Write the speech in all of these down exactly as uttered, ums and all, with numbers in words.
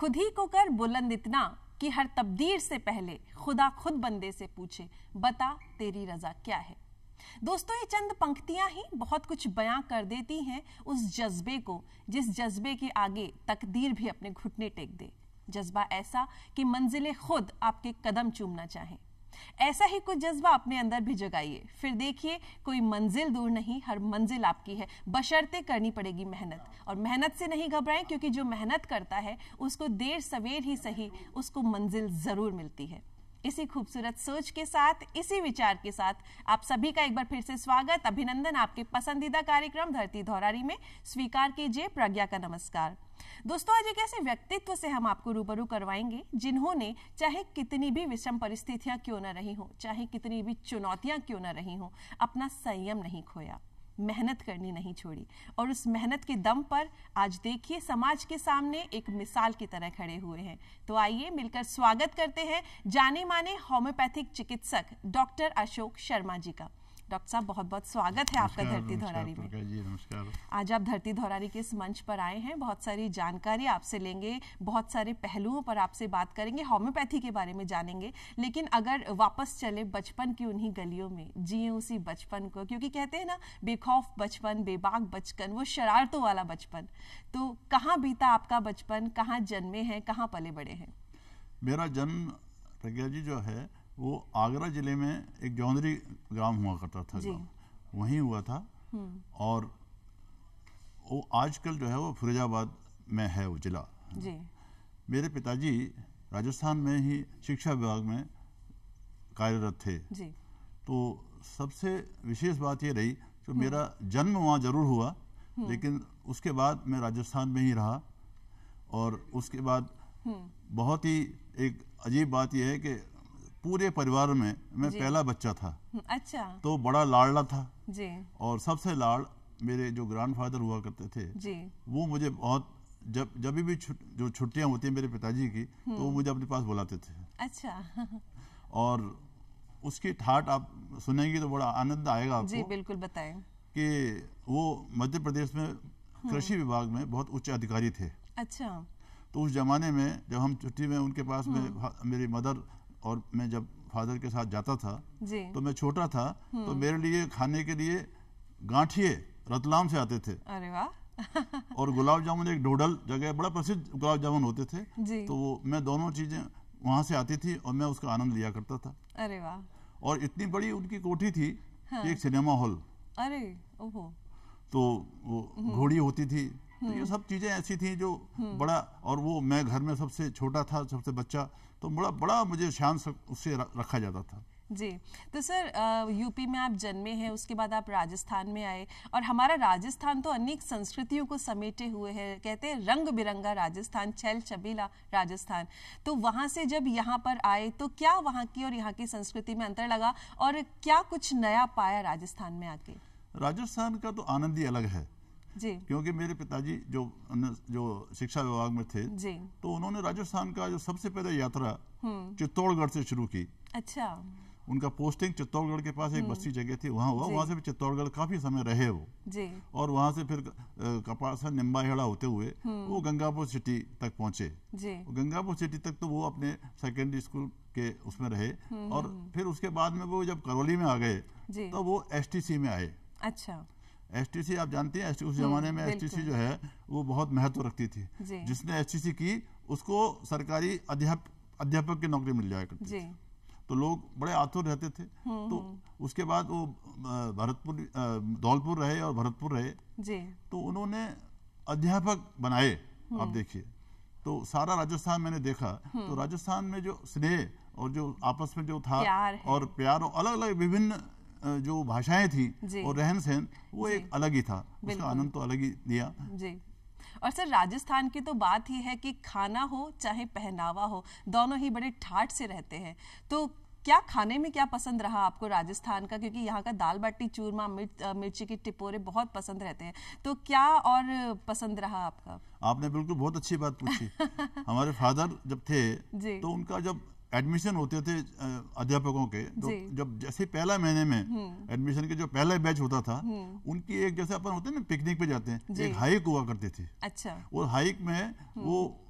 खुद ही को कर बुलंद इतना कि हर तब्दीर से पहले खुदा खुद बंदे से पूछे, बता तेरी रजा क्या है। दोस्तों, ये चंद पंक्तियां ही बहुत कुछ बयां कर देती हैं उस जज्बे को जिस जज्बे के आगे तकदीर भी अपने घुटने टेक दे। जज्बा ऐसा कि मंजिले खुद आपके कदम चूमना चाहे। ऐसा ही कुछ जज्बा अपने अंदर भी जगाइए, फिर देखिए कोई मंजिल दूर नहीं, हर मंजिल आपकी है, बशर्ते करनी पड़ेगी मेहनत। और मेहनत से नहीं घबराएं, क्योंकि जो मेहनत करता है उसको देर सवेर ही सही उसको मंजिल जरूर मिलती है। इसी खूबसूरत सोच के साथ, इसी विचार के साथ आप सभी का एक बार फिर से स्वागत, अभिनंदन आपके पसंदीदा कार्यक्रम धरती धौरारी में। स्वीकार कीजिए प्रज्ञा का नमस्कार। दोस्तों, आज एक ऐसे व्यक्तित्व से हम आपको रूबरू करवाएंगे जिन्होंने चाहे कितनी भी विषम परिस्थितियां क्यों न रही हो, चाहे कितनी भी चुनौतियां क्यों न रही हो, अपना संयम नहीं खोया, मेहनत करनी नहीं छोड़ी, और उस मेहनत के दम पर आज देखिए समाज के सामने एक मिसाल की तरह खड़े हुए हैं। तो आइए मिलकर स्वागत करते हैं जाने माने होम्योपैथिक चिकित्सक डॉक्टर अशोक शर्मा जी का। डॉक्टर साहब, बहुत बहुत स्वागत है आपका धरती धौरारी में। जी नमस्कार। आज आप धरती धौरारी के इस मंच पर आए हैं, बहुत सारी जानकारी आपसे लेंगे, बहुत सारे पहलुओं पर आपसे बात करेंगे, होम्योपैथी के बारे में जानेंगे। लेकिन अगर वापस चले बचपन की उन्हीं गलियों में, जिए उसी बचपन को, क्योंकि कहते हैं ना बेखौफ बचपन, बेबाक बचपन, वो शरारतों वाला बचपन। तो कहाँ बीता आपका बचपन, कहाँ जन्मे हैं, कहाँ पले बड़े हैं? मेरा जन्म प्रज्ञा जी जो है वो आगरा जिले में एक जौनरी ग्राम हुआ करता था, वहीं हुआ था। और वो आजकल जो है वो फिरोजाबाद में है वो जिला। जी। मेरे पिताजी राजस्थान में ही शिक्षा विभाग में कार्यरत थे। जी। तो सबसे विशेष बात ये रही कि मेरा जन्म वहाँ जरूर हुआ, लेकिन उसके बाद मैं राजस्थान में ही रहा। और उसके बाद बहुत ही एक अजीब बात यह है कि पूरे परिवार में मैं पहला बच्चा था। अच्छा। तो बड़ा लाडला था जी। और सबसे लाड मेरे जो ग्रैंडफादर हुआ करते थे जी। वो मुझे बहुत, जब जब भी छुट, जो छुट्टियां होती हैं मेरे पिताजी की, तो वो मुझे अपने पास बुलाते थे। अच्छा। और उसकी ठाट आप सुनेंगी तो बड़ा आनंद आएगा आपको। जी बिल्कुल, बताएं। कि वो मध्य प्रदेश में कृषि विभाग में बहुत उच्च अधिकारी थे। अच्छा। तो उस जमाने में जब हम छुट्टी में उनके पास में, मेरी मदर और मैं जब फादर के साथ जाता था जी। तो मैं छोटा था, तो मेरे लिए खाने के लिए गांठिए रतलाम से आते थे। अरे वाह। और गुलाब जामुन, एक डोडल जगह बड़ा प्रसिद्ध गुलाब जामुन होते थे जी। तो वो मैं दोनों चीजें वहां से आती थी और मैं उसका आनंद लिया करता था। अरे वाह। और इतनी बड़ी उनकी कोठी थी, हाँ। एक सिनेमा हॉल। अरे ओहो। तो वो घोड़ी होती थी, तो ये सब चीजें ऐसी थी जो बड़ा, और वो मैं घर में सबसे छोटा था, सबसे बच्चा, तो बड़ा बड़ा मुझे शान उससे रखा जाता था। जी। तो सर, यूपी में आप जन्मे हैं, उसके बाद आप राजस्थान में आए, और हमारा राजस्थान तो अनेक संस्कृतियों को समेटे हुए है। कहते हैं रंग बिरंगा राजस्थान, छैल छबीला राजस्थान। तो वहां से जब यहाँ पर आए तो क्या वहाँ की और यहाँ की संस्कृति में अंतर लगा, और क्या कुछ नया पाया राजस्थान में आके? राजस्थान का तो आनंद ही अलग है जी। क्योंकि मेरे पिताजी जो जो शिक्षा विभाग में थे जी। तो उन्होंने राजस्थान का जो सबसे पहले यात्रा चित्तौड़गढ़ से शुरू की। अच्छा। उनका पोस्टिंग चित्तौड़गढ़ के पास एक बस्ती जगह थी, वहाँ हुआ। वहाँ से भी चित्तौड़गढ़ काफी समय रहे वो जी। और वहाँ से फिर कपासा निम्बाहेड़ा होते हुए वो गंगापुर सिटी तक पहुंचे जी। गंगापुर सिटी तक तो वो अपने सेकेंडरी स्कूल के उसमें रहे, और फिर उसके बाद में वो जब करौली में आ गए तो वो एस टी सी में आए। अच्छा। एसटीसी आप जानती हैं, उस जमाने में एसटीसी जो है वो बहुत महत्व रखती थी। जिसने एसटीसी की उसको सरकारी अध्यापक अध्यापक की नौकरी मिल जाया करती थी। तो लोग बड़े आतुर रहते थे। तो उसके बाद वो भरतपुर, धौलपुर रहे और भरतपुर रहे जी। तो उन्होंने अध्यापक बनाए। आप देखिए, तो सारा राजस्थान मैंने देखा, तो राजस्थान में जो स्नेह और जो आपस में जो था और प्यार और अलग अलग विभिन्न जो भाषाएं थी और रहन सहन, वो एक अलग ही था, उसका आनंद तो अलग ही दिया जी। और सर, राजस्थान की तो बात ही है कि खाना हो चाहे पहनावा हो, दोनों ही बड़े ठाठ से रहते हैं। तो क्या खाने में क्या पसंद रहा आपको राजस्थान का? क्योंकि यहाँ का दाल बाटी चूरमा, मिर्च मिर्ची के टिपोरे बहुत पसंद रहते हैं, तो क्या और पसंद रहा आपका? आपने बिल्कुल बहुत अच्छी बात पूछी। हमारे फादर जब थे तो उनका जब एडमिशन होते थे अध्यापकों के, तो जब जैसे पहला महीने में एडमिशन के जो पहला बैच होता था, उनकी एक, जैसे अपन होते हैं ना पिकनिक पे जाते हैं, एक हाइक हुआ करती थी। अच्छा। और हाइक में वो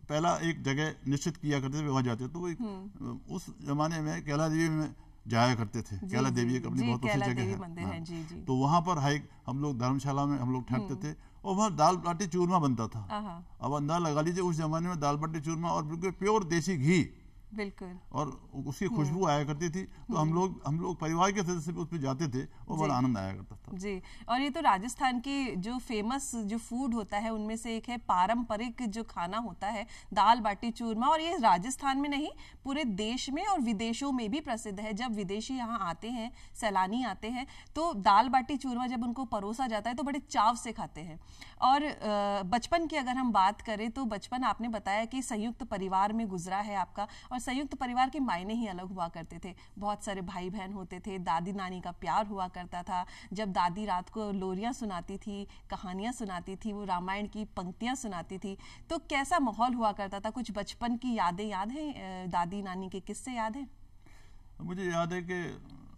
पहला एक जगह निश्चित किया करते थे, वहां जाते। तो वो उस जमाने में कैला देवी में जाया करते थे। कैला देवी एक अपनी बहुत अच्छी जगह है, है। जी, जी। तो वहां पर हाइक हम लोग धर्मशाला में हम लोग ठहरते थे और वहाँ दाल बाटी चूरमा बनता था। अब अंदाजा लगा लीजिए उस जमाने में दाल बाटी चूरमा और बिल्कुल प्योर देसी घी, बिल्कुल, और उसकी खुशबू आया करती थी। तो हम लोग हम लोग परिवार के सदस्य उस पर जाते थे और बड़ा आनंद आया करता था। जी, और ये तो राजस्थान के जो फेमस जो फूड होता है उनमें से एक है, पारंपरिक जो खाना होता है दाल बाटी चूरमा। और ये राजस्थान में नहीं, पूरे देश में और विदेशों में भी प्रसिद्ध है। जब विदेशी यहाँ आते हैं, सैलानी आते हैं, तो दाल बाटी चूरमा जब उनको परोसा जाता है तो बड़े चाव से खाते हैं। और बचपन की अगर हम बात करें तो बचपन आपने बताया कि संयुक्त परिवार में गुजरा है आपका, और संयुक्त परिवार के मायने ही अलग हुआ करते थे। बहुत सारे भाई बहन होते थे, दादी नानी का प्यार हुआ करता था। जब दादी रात को लोरियां सुनाती थी, कहानियां सुनाती थी, वो रामायण की पंक्तियां सुनाती थी, तो कैसा माहौल हुआ करता था? कुछ बचपन की यादें याद हैं, दादी नानी के किस्से याद हैं? मुझे याद है कि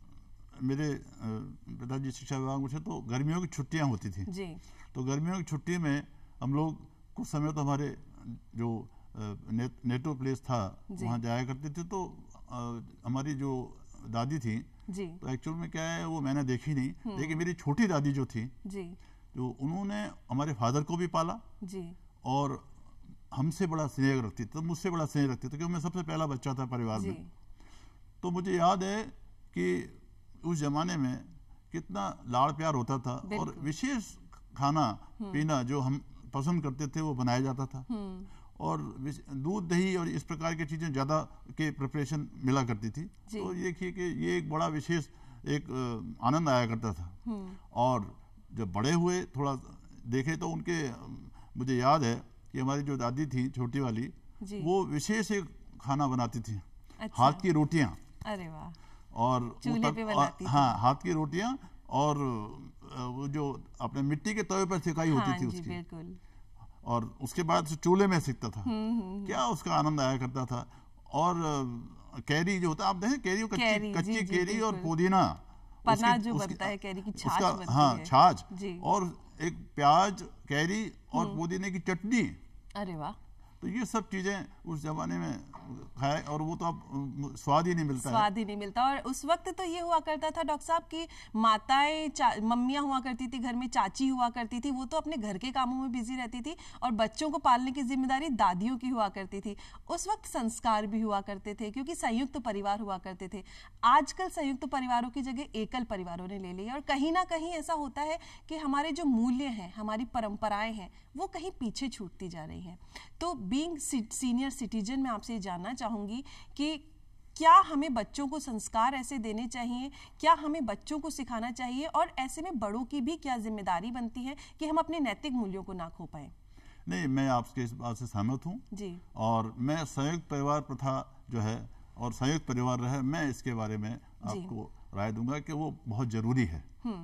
मेरे पिताजी शिक्षा विभाग में थे, तो गर्मियों की छुट्टियां होती थी जी। तो गर्मियों की छुट्टी में हम लोग कुछ समय तो हमारे जो ने, नेटो प्लेस था वहाँ जाया करते थे। तो आ, हमारी जो दादी थी जी, तो एक्चुअल में क्या है वो मैंने देखी नहीं, लेकिन मेरी छोटी दादी जो थी जी, जो उन्होंने हमारे फादर को भी पाला जी, और हमसे बड़ा स्नेह रखती थी, तो मुझसे बड़ा स्नेह रखती थी क्योंकि मैं सबसे पहला बच्चा था परिवार में। तो मुझे याद है कि उस जमाने में कितना लाड़ प्यार होता था, और विशेष खाना पीना जो हम पसंद करते थे वो बनाया जाता था, और दूध दही और इस प्रकार की चीजें ज्यादा के प्रिपरेशन मिला करती थी। तो ये कि ये एक बड़ा विशेष एक आनंद आया करता था। और जब बड़े हुए थोड़ा देखे तो उनके मुझे याद है कि हमारी जो दादी थी छोटी वाली, वो विशेष एक खाना बनाती थी। अच्छा। हाथ की रोटियां। अरे वाह। और चूल्हे पे बनाती थी। हाँ, हाथ की रोटियां, और वो जो अपने मिट्टी के तवे पर सिकाई होती हाँ थी उसकी, बिल्कुल। और उसके बाद चूल्हे में सीखता था। क्या उसका आनंद आया करता था। और कैरी जो होता है, आप देखें कैरी, कच्ची कच्ची कैरी और पुदीना, पन्ना जो बनता है कैरी की छाछ बनती हाँ है। छाछ, और एक प्याज, कैरी और पुदीने की चटनी। अरे वाह। तो ये सब चीजें उस जमाने में खाए, और वो तो अब स्वाद ही नहीं मिलता स्वाद ही नहीं मिलता। और उस वक्त तो ये हुआ करता था डॉक्टर साहब की माताएं, मम्मियां हुआ करती थी घर में, चाची हुआ करती थी, वो तो अपने घर के कामों में बिजी रहती थी, और बच्चों को पालने की जिम्मेदारी दादियों की हुआ करती थी। उस वक्त संस्कार भी हुआ करते थे क्योंकि संयुक्त परिवार हुआ करते थे। आजकल संयुक्त परिवारों की जगह एकल परिवारों ने ले ली, और कहीं ना कहीं ऐसा होता है कि हमारे जो मूल्य हैं, हमारी परंपराएं हैं, वो कहीं पीछे छूटती जा रही हैं। तो बीइंग सीनियर सिटीजन, मैं आपसे जानना चाहूंगी कि क्या हमें बच्चों को संस्कार ऐसे देने चाहिए, क्या हमें बच्चों को सिखाना चाहिए, और ऐसे में बड़ों की भी क्या जिम्मेदारी बनती है कि हम अपने नैतिक मूल्यों को ना खो पाए? नहीं, मैं आपके इस बात से सहमत हूँ जी, और मैं संयुक्त परिवार प्रथा जो है और संयुक्त परिवार रहे, मैं इसके बारे में आपको राय दूंगा कि वो बहुत जरूरी है।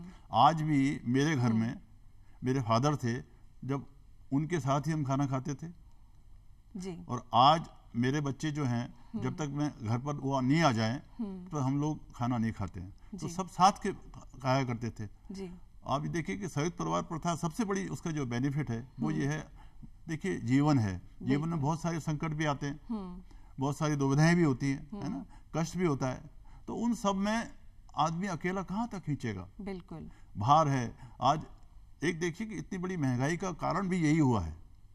आज भी मेरे घर में मेरे फादर थे, जब उनके साथ ही हम खाना खाते थे जी। और आज मेरे बच्चे जो हैं, जब तक मैं घर पर वो नहीं आ जाएं तो हम लोग खाना नहीं खाते हैं। तो सब साथ के खाया करते थे जी। आप देखिए कि संयुक्त परिवार प्रथा सबसे बड़ी उसका जो बेनिफिट है वो ये है, देखिए जीवन है, जीवन में बहुत सारे संकट भी आते हैं, बहुत सारी दुविधाएं भी होती हैं, है ना, कष्ट भी होता है। तो उन सब में आदमी अकेला कहाँ तक खींचेगा, बिल्कुल भार है। आज एक देखिए कि इतनी बड़ी महंगाई का कारण भी यही हुआ है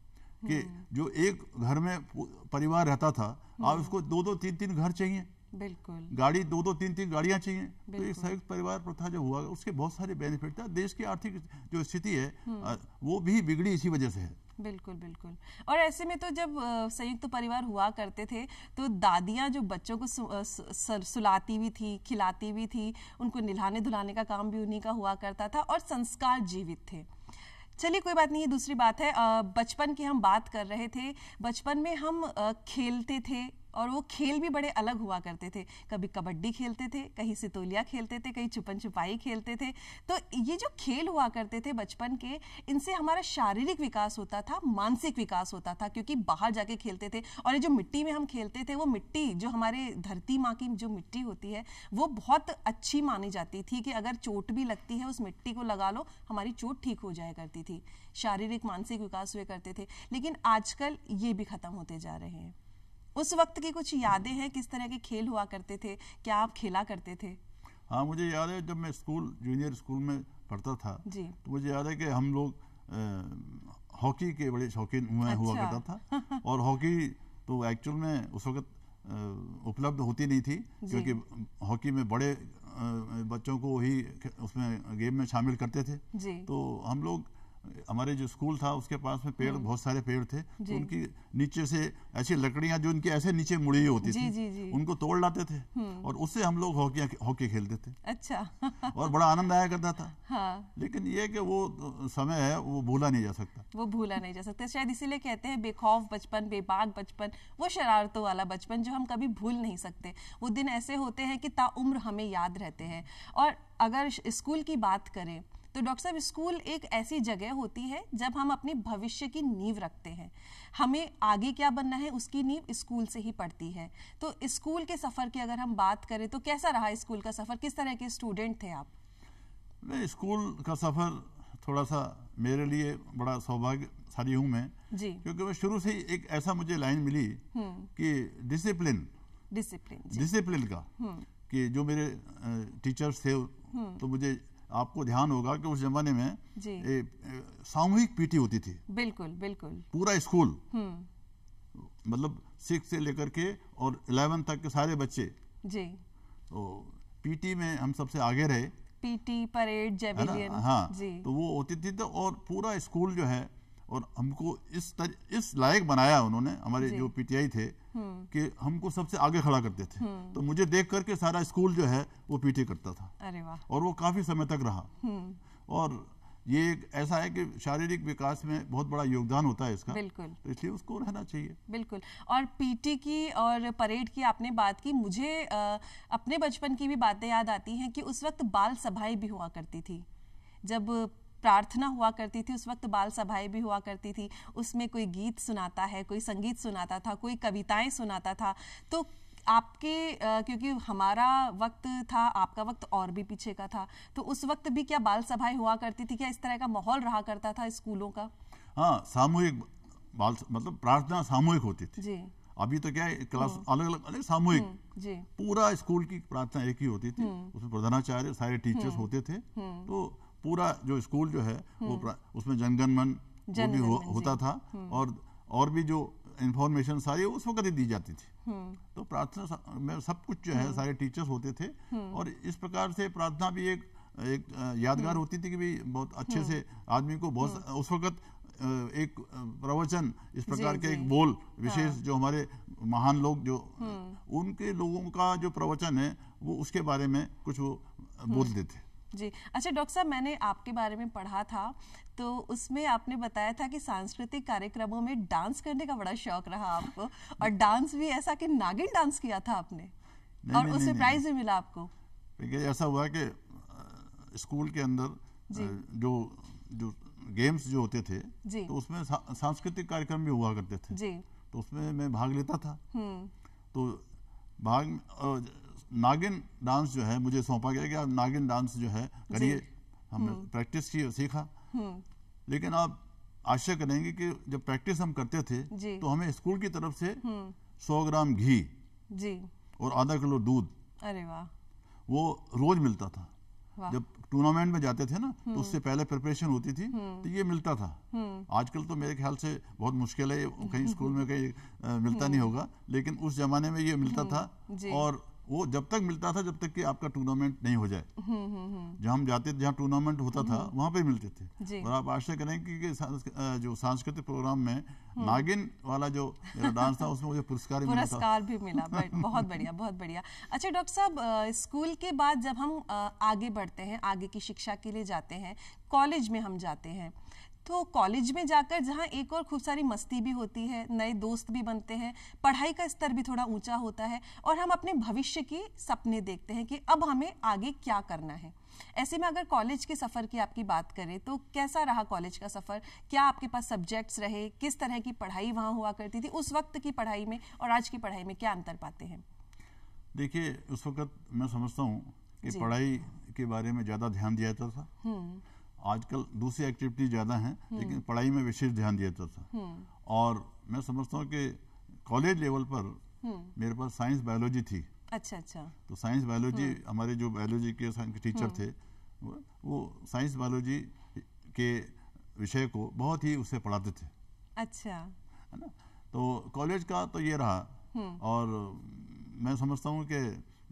कि जो एक घर में परिवार रहता था, आज उसको दो दो तीन तीन घर चाहिए, बिल्कुल गाड़ी, दो दो तीन तीन गाड़ियां चाहिए। तो एक संयुक्त परिवार प्रथा जो हुआ उसके बहुत सारे बेनिफिट था। देश की आर्थिक जो स्थिति है वो भी बिगड़ी इसी वजह से है। बिल्कुल बिल्कुल। और ऐसे में तो जब संयुक्त परिवार हुआ करते थे तो दादियां जो बच्चों को सु, सु, सुलाती भी थी, खिलाती भी थी, उनको नहलाने धुलाने का काम भी उन्हीं का हुआ करता था, और संस्कार जीवित थे। चलिए कोई बात नहीं, ये दूसरी बात है। बचपन की हम बात कर रहे थे, बचपन में हम खेलते थे, और वो खेल भी बड़े अलग हुआ करते थे। कभी कबड्डी खेलते थे, कहीं सितोलिया खेलते थे, कहीं छुपन छुपाई खेलते थे। तो ये जो खेल हुआ करते थे बचपन के, इनसे हमारा शारीरिक विकास होता था, मानसिक विकास होता था, क्योंकि बाहर जाके खेलते थे। और ये जो मिट्टी में हम खेलते थे, वो मिट्टी जो हमारे धरती माँ की जो मिट्टी होती है वो बहुत अच्छी मानी जाती थी कि अगर चोट भी लगती है उस मिट्टी को लगा लो, हमारी चोट ठीक हो जाया करती थी। शारीरिक मानसिक विकास हुए करते थे। लेकिन आजकल ये भी खत्म होते जा रहे हैं। उस वक्त की कुछ यादें हैं, किस तरह के खेल हुआ करते थे, क्या आप खेला करते थे? हाँ, मुझे याद है जब मैं स्कूल जूनियर स्कूल में पढ़ता था जी, तो मुझे याद है कि हम लोग हॉकी के बड़े शौकीन हुआ, अच्छा। हुआ करता था। और हॉकी तो एक्चुअल में उस वक्त उपलब्ध होती नहीं थी, क्योंकि हॉकी में बड़े बच्चों को ही उसमें गेम में शामिल करते थे जी। तो हम लोग, हमारे जो स्कूल था उसके पास में पेड़, बहुत सारे पेड़ थे, तो उनकी नीचे से ऐसी लकड़ियां जो उनकी ऐसे नीचे मुड़ी हुई होती थी, जी, जी। उनको तोड़ लाते थे और उससे हम लोग हॉकी हॉकी खेलते थे। अच्छा। और बड़ा आनंद आया करता था। हाँ। लेकिन ये कि वो समय है, वो भूला नहीं जा सकता, वो भूला नहीं जा सकता। शायद इसीलिए कहते हैं बेखौफ बचपन, बेबाक बचपन, वो शरारतों वाला बचपन जो हम कभी भूल नहीं सकते। वो दिन ऐसे होते हैं कि ताउम्र हमें याद रहते हैं। और अगर स्कूल की बात करें तो डॉक्टर साहब, स्कूल एक ऐसी जगह होती है जब हम अपने भविष्य की नींव रखते हैं। हमें आगे क्या बनना है उसकी नींव स्कूल से ही पड़ती है। तो स्कूल के सफर की अगर हम बात करें तो कैसा रहा स्कूल का सफर? किस तरह के स्टूडेंट थे आप? मैं स्कूल का सफर थोड़ा सा मेरे लिए बड़ा सौभाग्यशाली हूँ मैं जी, क्योंकि मैं शुरू से ही एक ऐसा मुझे लाइन मिली कि डिसिप्लिन डिसिप्लिन डिसिप्लिन का, कि जो मेरे टीचर्स थे, तो मुझे आपको ध्यान होगा कि उस जमाने में ए, ए, सामूहिक पीटी होती थी। बिल्कुल बिल्कुल। पूरा स्कूल, मतलब सिक्स से लेकर के और इलेवन तक के सारे बच्चे जी, तो पीटी में हम सबसे आगे रहे। पीटी, परेड, जेवलिन, हाँ जी, तो वो होती थी। तो और पूरा स्कूल जो है, और हमको इस तर, इस लायक बनाया उन्होंने, हमारे जो पीटीआई थे, कि हमको सबसे आगे खड़ा करते थे। तो मुझे देख करके सारा स्कूल जो है वो पीटी करता था। अरे वाह। और वो काफी समय तक रहा। और ये एक ऐसा है कि शारीरिक विकास में बहुत बड़ा योगदान होता है इसका, बिल्कुल, तो इसलिए उसको रहना चाहिए। बिल्कुल। और पीटी की और परेड की आपने बात की, मुझे आ, अपने बचपन की भी बातें याद आती हैं कि उस वक्त बाल सभाएं भी हुआ करती थी। जब प्रार्थना हुआ करती थी उस वक्त बाल सभाएं भी हुआ करती थी। उसमें कोई गीत सुनाता है, कोई संगीत सुनाता था, कोई कविताएं सुनाता था। तो आपके आ, क्योंकि हमारा वक्त था, आपका वक्त और भी पीछे का था, तो उस वक्त भी क्या बाल सभाएं हुआ करती थी? क्या इस तरह का माहौल रहा करता था स्कूलों का? हाँ, सामूहिक बाल, मतलब प्रार्थना सामूहिक होती थी जी। अभी तो क्या है, क्लास अलग अलग अलग सामूहिक जी, पूरा स्कूल की प्रार्थना एक ही होती थी। उसमें प्रधानाचार्य, सारे टीचर्स होते थे। तो पूरा जो स्कूल जो है वो, उसमें जनगण मन वो भी हो, होता था। और और भी जो इंफॉर्मेशन सारी उस वक्त ही दी जाती थी। तो प्रार्थना में सब कुछ जो है सारे टीचर्स होते थे। और इस प्रकार से प्रार्थना भी एक एक यादगार होती थी कि भी बहुत अच्छे से आदमी को, बहुत उस वक्त एक प्रवचन इस प्रकार के एक बोल विशेष, जो हमारे महान लोग जो उनके लोगों का जो प्रवचन है वो उसके बारे में कुछ वो बोलते थे जी। अच्छा डॉक्टर साहब, मैंने आपके बारे में पढ़ा था तो उसमें आपने बताया था कि सांस्कृतिक कार्यक्रमों में डांस करने का बड़ा शौक रहा आपको, और डांस भी ऐसा कि नागिन डांस किया था आपने, नहीं, और उससे प्राइज भी मिला आपको। ऐसा हुआ कि स्कूल के अंदर जो जो गेम्स जो होते थे जी, तो उसमें सांस्कृतिक कार्यक्रम भी हुआ करते थे जी, तो उसमें मैं भाग लेता था। तो भाग नागिन डांस जो है मुझे सौंपा गया कि आप नागिन डांस जो है करिए। हमने प्रैक्टिस की और सीखा। लेकिन आप आश्चर्य करेंगे कि जब प्रैक्टिस हम करते थे तो हमें स्कूल की तरफ से सौ ग्राम घी जी और आधा किलो दूध, अरे वाह, वो रोज मिलता था। जब टूर्नामेंट में जाते थे ना तो उससे पहले प्रिपरेशन होती थी, तो ये मिलता था। आजकल तो मेरे ख्याल से बहुत मुश्किल है, कहीं स्कूल में कहीं आ, मिलता नहीं होगा, लेकिन उस जमाने में ये मिलता था। और वो जब तक मिलता था जब तक कि आपका टूर्नामेंट नहीं हो जाए। जहाँ हम जाते जहाँ टूर्नामेंट होता था वहाँ पे मिलते थे। और आप आशा करेंगे कि जो सांस्कृतिक प्रोग्राम में नागिन वाला जो मेरा डांस था उसमें मुझे पुरस्कार पुरस्कार भी मिला। बहुत बढ़िया, बहुत बढ़िया। अच्छा डॉक्टर साहब, स्कूल के बाद जब हम आगे बढ़ते हैं, आगे की शिक्षा के लिए जाते हैं, कॉलेज में हम जाते हैं, तो कॉलेज में जाकर जहाँ एक और खूब सारी मस्ती भी होती है, नए दोस्त भी बनते हैं, पढ़ाई का स्तर भी थोड़ा ऊंचा होता है और हम अपने भविष्य के सपने देखते हैं कि अब हमें आगे क्या करना है। ऐसे में अगर कॉलेज के सफ़र की आपकी बात करें तो कैसा रहा कॉलेज का सफ़र? क्या आपके पास सब्जेक्ट्स रहे? किस तरह की पढ़ाई वहाँ हुआ करती थी? उस वक्त की पढ़ाई में और आज की पढ़ाई में क्या अंतर पाते हैं? देखिए, उस वक्त मैं समझता हूँ कि पढ़ाई के बारे में ज़्यादा ध्यान दिया जाता था। आजकल दूसरी एक्टिविटी ज़्यादा हैं, लेकिन पढ़ाई में विशेष ध्यान दिया जाता था। और मैं समझता हूँ कि कॉलेज लेवल पर मेरे पास साइंस बायोलॉजी थी। अच्छा अच्छा। तो साइंस बायोलॉजी, हमारे जो बायोलॉजी के साइंस के टीचर थे वो, वो साइंस बायोलॉजी के विषय को बहुत ही उससे पढ़ाते थे। अच्छा, है ना। तो कॉलेज का तो ये रहा। और मैं समझता हूँ कि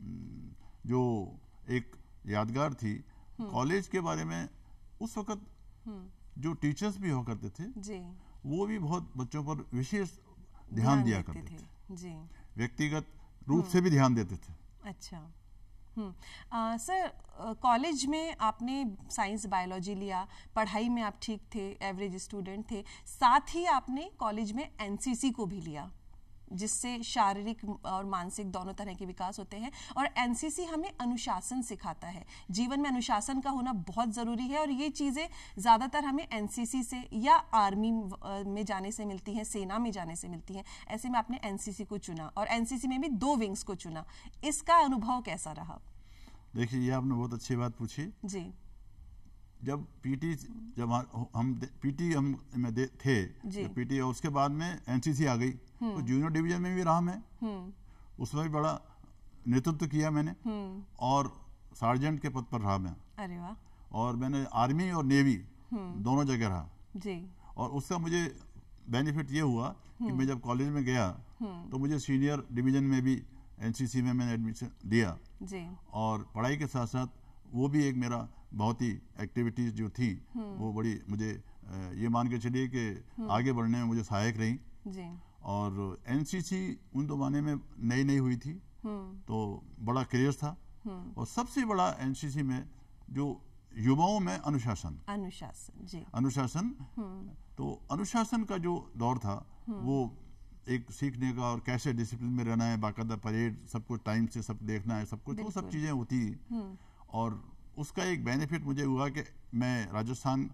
जो एक यादगार थी कॉलेज के बारे में, उस वक्त जो टीचर्स भी हुआ करते थे जी, वो भी बहुत बच्चों पर विशेष ध्यान दिया करते थे, थे। जी, व्यक्तिगत रूप से भी ध्यान देते थे। अच्छा। हम्म सर, कॉलेज में आपने साइंस बायोलॉजी लिया, पढ़ाई में आप ठीक थे, एवरेज स्टूडेंट थे, साथ ही आपने कॉलेज में एनसीसी को भी लिया जिससे शारीरिक और मानसिक दोनों तरह के विकास होते हैं। और एनसीसी हमें अनुशासन सिखाता है। जीवन में अनुशासन का होना बहुत ज़रूरी है और ये चीज़ें ज़्यादातर हमें एनसीसी से या आर्मी में जाने से मिलती हैं, सेना में जाने से मिलती हैं। ऐसे में आपने एनसीसी को चुना और एनसीसी में भी दो विंग्स को चुना। इसका अनुभव कैसा रहा? देखिए, ये आपने बहुत अच्छी बात पूछी जी। जब पीटी जब हम पीटी हम में थे, पीटी और उसके बाद में एनसीसी आ गई, तो जूनियर डिवीजन में भी रहा मैं, उसमें भी बड़ा नेतृत्व किया मैंने और सार्जेंट के पद पर रहा मैं। अरे वाह। और मैंने आर्मी और नेवी दोनों जगह रहा जी। और उसका मुझे बेनिफिट ये हुआ कि मैं जब कॉलेज में गया तो मुझे सीनियर डिवीजन में भी एनसीसी में मैंने एडमिशन दिया जी। और पढ़ाई के साथ साथ वो भी एक मेरा बहुत ही एक्टिविटीज जो थी वो बड़ी मुझे ये मान के चलिए कि आगे बढ़ने में मुझे सहायक रही जी। और एनसीसी उन जमाने में नई नई हुई थी तो बड़ा क्रेज था। और सबसे बड़ा एनसीसी में जो युवाओं में अनुशासन अनुशासन जी अनुशासन तो अनुशासन का जो दौर था वो एक सीखने का और कैसे डिसिप्लिन में रहना है, बाकायदा परेड, सब कुछ टाइम से सब देखना है, सब कुछ वो सब चीज़ें होती। और उसका एक बेनिफिट मुझे हुआ कि मैं राजस्थान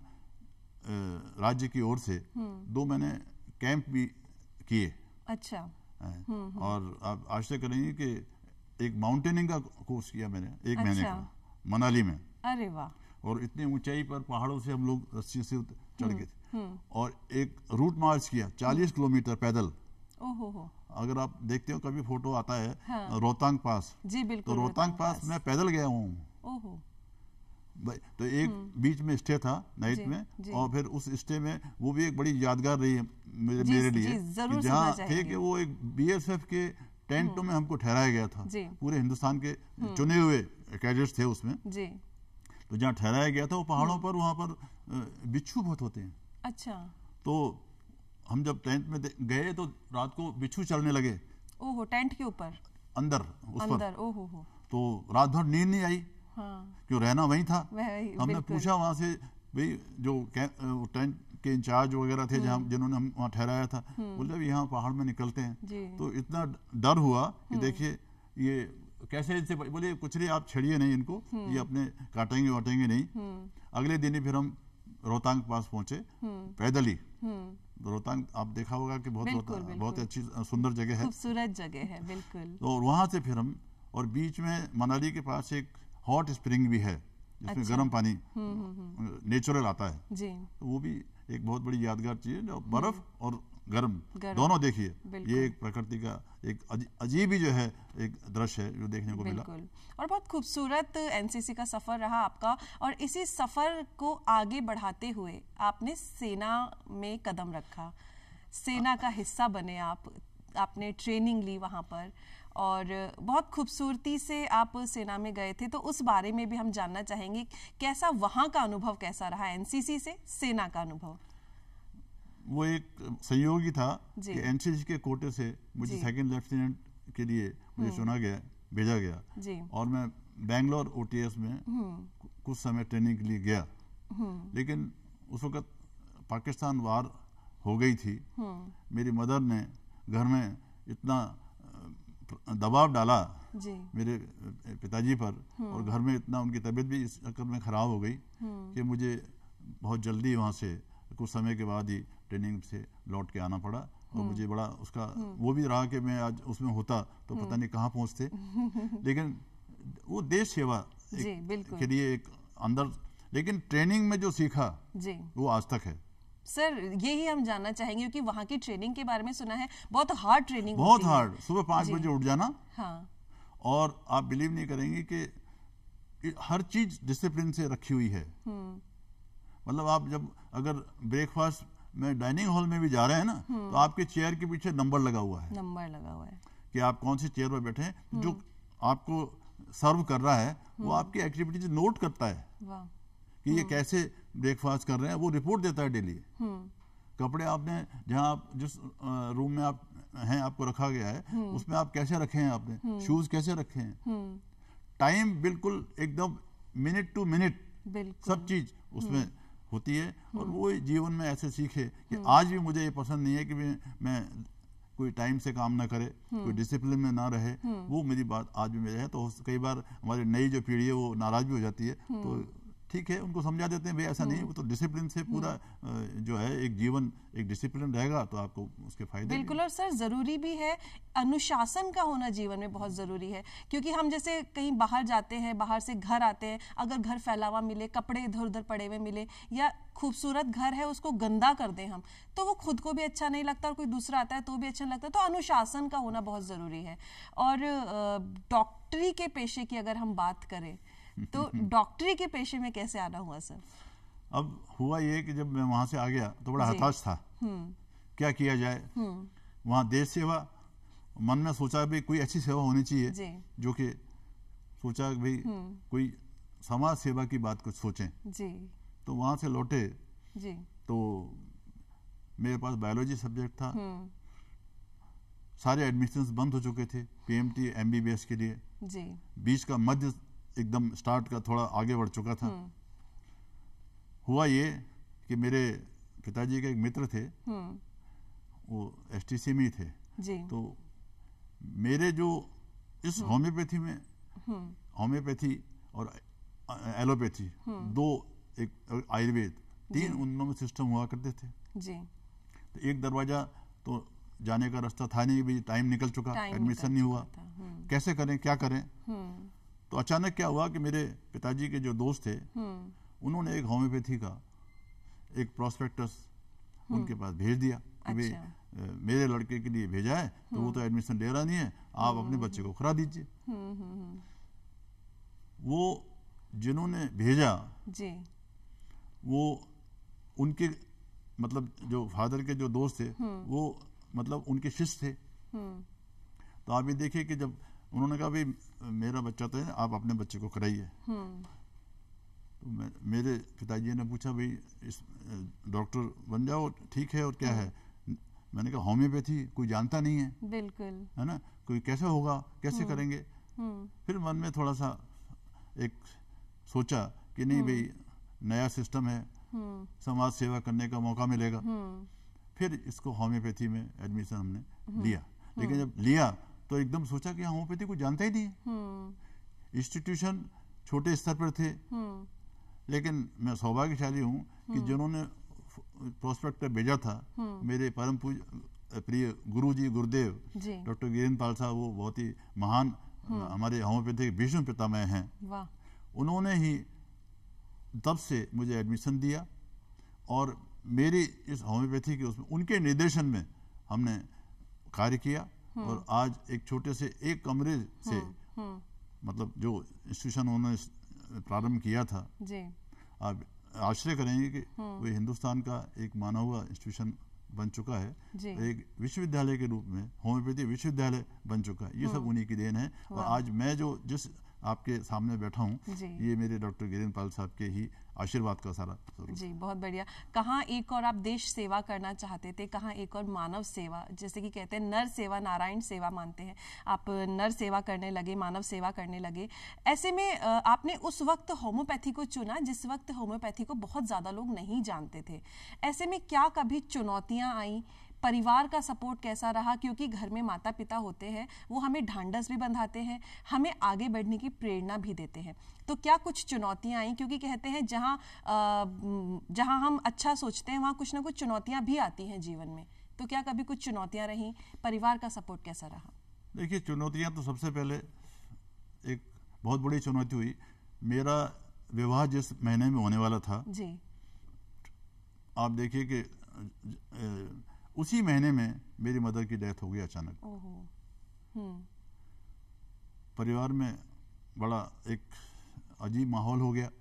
राज्य की ओर से दो मैंने कैंप भी किए। अच्छा। और आप आश्चर्य करेंगे कि एक माउंटेनिंग का कोर्स किया मैंने एक महीने का मनाली में। अरे वाह। और इतनी ऊंचाई पर पहाड़ों से हम लोग रस्सी से चढ़ गए थे और एक रूट मार्च किया चालीस किलोमीटर पैदल। ओहो हो। अगर आप देखते हो कभी फोटो आता है हाँ। रोहतांग पास जी बिल्कुल, तो रोहतांग पास, पास मैं पैदल गया हूँ। ओहो। तो एक बीच में स्टे था नाइट जी, में जी। और फिर उस स्टे में वो भी एक बड़ी यादगार रही है मेरे, जी, मेरे लिए कि जहाँ थे कि वो एक बीएसएफ के टेंटों में हमको ठहराया गया था। पूरे हिंदुस्तान के चुने हुए कैडेट्स थे उसमें जी। तो जहाँ ठहराया गया था वो पहाड़ों पर, वहाँ पर बिच्छू बहुत होते हैं। अच्छा। तो हम जब टेंट में गए तो रात को बिच्छू चलने लगे। ओहो, टेंट के ऊपर अंदर उस अंदर, पर ओहो हो। तो रात भर नींद नहीं आई। हाँ। क्यों, रहना वहीं था। हमने पूछा वहां से, भाई जो टेंट के इंचार्ज वगैरह थे जहाँ जिन्होंने हम वहाँ ठहराया था, बोले भी यहाँ पहाड़ में निकलते हैं। तो इतना डर हुआ कि देखिए ये कैसे इनसे, बोले कुछ नहीं आप छेड़िए नहीं इनको, ये अपने काटेंगे वाटेंगे नहीं। अगले दिन ही फिर हम रोहतांग पास पहुंचे पैदल ही। रोहतांग आप देखा होगा कि बहुत बिल्कुल, बिल्कुल। बहुत अच्छी सुंदर जगह है, खूबसूरत जगह है बिल्कुल। तो वहां से फिर हम, और बीच में मनाली के पास एक हॉट स्प्रिंग भी है जिसमें अच्छा। गर्म पानी नेचुरल आता है जी। तो वो भी एक बहुत बड़ी यादगार चीज है, जो बर्फ और गर्म, गर्म दोनों देखिए, ये एक प्रकृति का एक अजीब ही जो है एक दृश्य है जो देखने को मिला। और बहुत खूबसूरत एनसीसी का सफर रहा आपका। और इसी सफर को आगे बढ़ाते हुए आपने सेना में कदम रखा, सेना का हिस्सा बने आप, आपने ट्रेनिंग ली वहाँ पर और बहुत खूबसूरती से आप सेना में गए थे। तो उस बारे में भी हम जानना चाहेंगे, कैसा वहाँ का अनुभव कैसा रहा, एनसीसी से सेना का अनुभव? वो एक संयोग ही था कि एनसीसी के कोटे से मुझे सेकंड लेफ्टिनेंट के लिए मुझे चुना गया, भेजा गया जी। और मैं बेंगलोर ओटीएस में कुछ समय ट्रेनिंग के लिए गया। लेकिन उस वक्त पाकिस्तान वार हो गई थी, मेरी मदर ने घर में इतना दबाव डाला जी। मेरे पिताजी पर, और घर में इतना उनकी तबीयत भी इस चक्कर में खराब हो गई कि मुझे बहुत जल्दी वहाँ से कुछ समय के बाद ही ट्रेनिंग से लौट के आना पड़ा। और मुझे बड़ा उसका वो भी रहा कि मैं आज उसमें होता तो पता नहीं कहाँ पहुँचते। लेकिन वो देश सेवा के लिए एक अंदर, लेकिन ट्रेनिंग में जो सीखा जी वो आज तक है। सर यही हम जानना चाहेंगे क्योंकि वहाँ की ट्रेनिंग के बारे में सुना है, बहुत हार्ड ट्रेनिंग बहुत हार्ड। सुबह पाँच बजे उठ जाना, हाँ, और आप बिलीव नहीं करेंगे कि हर चीज डिसिप्लिन से रखी हुई है। मतलब आप जब अगर ब्रेकफास्ट में डाइनिंग हॉल में भी जा रहे हैं ना, तो आपके चेयर के पीछे नंबर लगा हुआ है, नंबर लगा हुआ है कि आप कौन सी चेयर पर बैठे हैं। जो आपको सर्व कर रहा है वो आपकी एक्टिविटीज नोट करता है कि ये कैसे ब्रेकफास्ट कर रहे हैं, वो रिपोर्ट देता है डेली। कपड़े आपने जहाँ आप जिस रूम में आप हैं आपको रखा गया है उसमें आप कैसे रखे हैं, आपने शूज कैसे रखे हैं, टाइम बिल्कुल एकदम मिनट टू मिनट सब चीज उसमें होती है। और वो जीवन में ऐसे सीखे कि आज भी मुझे ये पसंद नहीं है कि मैं, मैं कोई टाइम से काम ना करे, कोई डिसिप्लिन में ना रहे, वो मेरी बात आज भी मेरे है। तो कई बार हमारी नई जो पीढ़ी है वो नाराज भी हो जाती है, तो ठीक है उनको समझा देते हैं भाई ऐसा नहीं, वो तो डिसिप्लिन से पूरा जो है एक जीवन एक डिसिप्लिन रहेगा तो आपको उसके फायदे। बिल्कुल, और सर जरूरी भी है, अनुशासन का होना जीवन में बहुत जरूरी है। क्योंकि हम जैसे कहीं बाहर जाते हैं, बाहर से घर आते हैं, अगर घर फैला हुआ मिले, कपड़े इधर उधर पड़े हुए मिले, या खूबसूरत घर है उसको गंदा कर दें हम, तो वो खुद को भी अच्छा नहीं लगता और कोई दूसरा आता है तो भी अच्छा नहीं लगता। तो अनुशासन का होना बहुत जरूरी है। और डॉक्टरी के पेशे की अगर हम बात करें तो डॉक्टरी के पेशे में कैसे आना हुआ सर? अब हुआ ये कि जब मैं वहां से आ गया तो बड़ा हताश था, क्या किया जाए। वहां देश सेवा, मन में सोचा भी कोई अच्छी सेवा होनी चाहिए, जो कि सोचा भाई कोई समाज सेवा की बात कुछ सोचें जी। तो वहां से लौटे जी, तो मेरे पास बायोलॉजी सब्जेक्ट था, सारे एडमिशंस बंद हो चुके थे पीएमटी एमबीबीएस के लिए जी। बीच का मध्य एकदम स्टार्ट का थोड़ा आगे बढ़ चुका था। हुआ ये कि मेरे पिताजी के एक मित्र थे, वो एसटीसी में थे जी। तो मेरे जो इस होम्योपैथी में, होम्योपैथी और एलोपैथी दो, एक आयुर्वेद, तीन उनमें सिस्टम हुआ करते थे जी। तो एक दरवाजा तो जाने का रास्ता था नहीं, भी टाइम निकल चुका, एडमिशन नहीं हुआ, कैसे करें क्या करें। तो अचानक क्या हुआ कि मेरे पिताजी के जो दोस्त थे उन्होंने एक होम्योपैथी का एक प्रोस्पेक्टस उनके पास भेज दिया कि भाई अच्छा। मेरे लड़के के लिए भेजा है तो वो तो एडमिशन ले रहा नहीं है, आप अपने बच्चे को करा दीजिए। वो जिन्होंने भेजा जी, वो उनके मतलब जो फादर के जो दोस्त थे वो मतलब उनके शिष्य थे। तो आप ये देखिए कि जब उन्होंने कहा भाई मेरा बच्चा तो है, आप अपने बच्चे को कराइए। तो मैं, मेरे पिताजी ने पूछा भाई इस डॉक्टर बन जाओ, ठीक है, और क्या है। मैंने कहा होम्योपैथी कोई जानता नहीं है, बिल्कुल है ना, कोई कैसे होगा, कैसे करेंगे। फिर मन में थोड़ा सा एक सोचा कि नहीं भाई नया सिस्टम है, समाज सेवा करने का मौका मिलेगा। फिर इसको होम्योपैथी में एडमिशन हमने लिया। लेकिन जब लिया तो एकदम सोचा कि होम्योपैथी को जानता ही नहीं है। इंस्टीट्यूशन छोटे स्तर पर थे, लेकिन मैं सौभाग्यशाली हूँ कि जिन्होंने प्रोस्पेक्टर भेजा था, मेरे परम पूज्य प्रिय गुरुजी गुरुदेव डॉक्टर गिरीन्द्र पाल साहब, वो बहुत ही महान हमारे होम्योपैथी के भीष्म पितामह हैं। उन्होंने ही तब से मुझे एडमिशन दिया और मेरी इस होम्योपैथी के उसमें उनके निर्देशन में हमने कार्य किया। और आज एक छोटे से एक कमरे से मतलब जो इंस्टीट्यूशन उन्होंने प्रारंभ किया था जी, आप आश्चर्य करेंगे कि वो हिंदुस्तान का एक माना हुआ इंस्टीट्यूशन बन चुका है, एक विश्वविद्यालय के रूप में होम्योपैथी विश्वविद्यालय बन चुका है। ये सब उन्हीं की देन है। और आज मैं जो जिस आपके सामने बैठा हूँ, ये मेरे डॉक्टर गिरीन्द्र पाल साहब के ही आशीर्वाद का सारा। जी, बहुत बढ़िया। कहाँ एक और आप देश सेवा करना चाहते थे, कहाँ एक और मानव सेवा, जैसे कि कहते हैं नर सेवा नारायण सेवा मानते हैं, आप नर सेवा करने लगे, मानव सेवा करने लगे। ऐसे में आपने उस वक्त होम्योपैथी को चुना जिस वक्त होम्योपैथी को बहुत ज़्यादा लोग नहीं जानते थे। ऐसे में क्या कभी चुनौतियाँ आई, परिवार का सपोर्ट कैसा रहा? क्योंकि घर में माता पिता होते हैं, वो हमें ढांढस भी बंधाते हैं, हमें आगे बढ़ने की प्रेरणा भी देते हैं। तो क्या कुछ चुनौतियां आई? क्योंकि कहते हैं जहां जहां हम अच्छा सोचते हैं वहां कुछ ना कुछ चुनौतियां भी आती हैं जीवन में। तो क्या कभी कुछ चुनौतियां रही? परिवार का सपोर्ट कैसा रहा? देखिए, चुनौतियां तो सबसे पहले एक बहुत बड़ी चुनौती हुई। मेरा विवाह जिस महीने में होने वाला था जी, आप देखिए कि उसी महीने में मेरी मदर की डेथ हो गई अचानक। हम्म परिवार में बड़ा एक अजीब माहौल हो गया।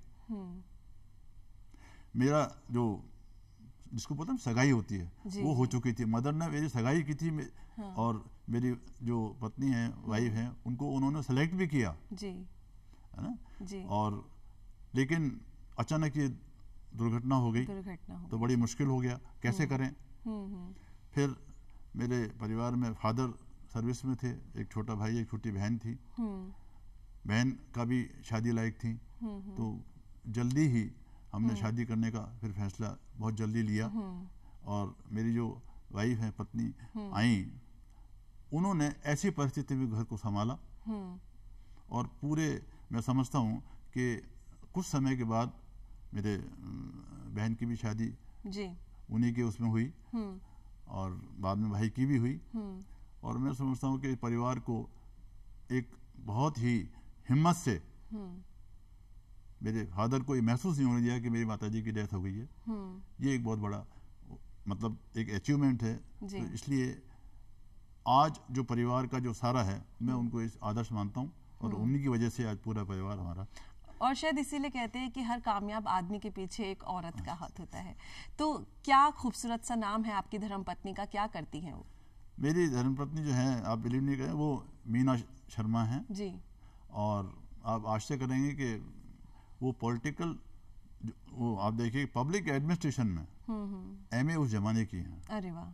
मेरा जो जिसको पता है सगाई होती है वो हो चुकी थी। मदर ने मेरी सगाई की थी। हाँ। और मेरी जो पत्नी है, वाइफ है, उनको उन्होंने सेलेक्ट भी किया जी, है ना जी। और लेकिन अचानक ये दुर्घटना हो गई, दुर्घटना हो तो बड़ी मुश्किल हो गया, कैसे करें। फिर मेरे परिवार में फादर सर्विस में थे, एक छोटा भाई एक छोटी बहन थी, बहन का भी शादी लायक थी। तो जल्दी ही हमने शादी करने का फिर फैसला बहुत जल्दी लिया। और मेरी जो वाइफ है, पत्नी आई, उन्होंने ऐसी परिस्थिति में घर को संभाला। और पूरे मैं समझता हूँ कि कुछ समय के बाद मेरे बहन की भी शादी जी उन्हीं के उसमें हुई और बाद में भाई की भी हुई। और मैं समझता हूँ कि परिवार को एक बहुत ही हिम्मत से मेरे फादर को ये महसूस नहीं होने दिया कि मेरी माताजी की डेथ हो गई है। ये एक बहुत बड़ा मतलब एक अचीवमेंट है। तो इसलिए आज जो परिवार का जो सारा है, मैं उनको इस आदर्श मानता हूँ और उन्हीं की वजह से आज पूरा परिवार हमारा। और शायद इसीलिए कहते हैं कि हर कामयाब आदमी के पीछे एक औरत का हाथ होता है। तो क्या खूबसूरत सा नाम है आपकी धर्मपत्नी का, क्या करती हैं वो? मेरी धर्मपत्नी जो है, आप बिलीव नहीं करें, वो मीना शर्मा हैं जी। और आप आश्चर्य करेंगे कि वो पॉलिटिकल, वो आप देखिए पब्लिक एडमिनिस्ट्रेशन में एमए उस जमाने की हैं। अरे वाह।